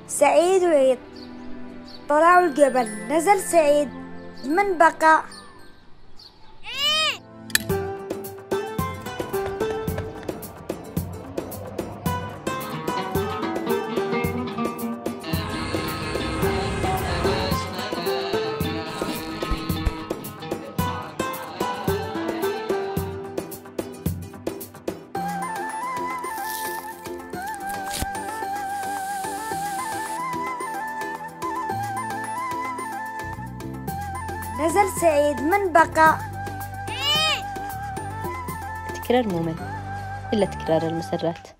سعيد وعيد. طلعوا الجبل، نزل سعيد، من بقى؟ نزل سعيد، من بقى؟ تكرار ممل إلا تكرار المسرات.